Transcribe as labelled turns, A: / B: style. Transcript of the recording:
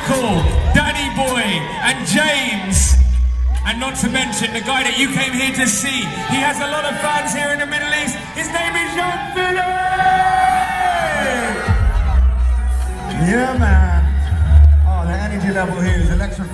A: Michael, Danny Boy, and James. And not to mention the guy that you came here to see. He has a lot of fans here in the Middle East. His name is Yungfilly!
B: Yeah, man. Oh, the energy level here is electric.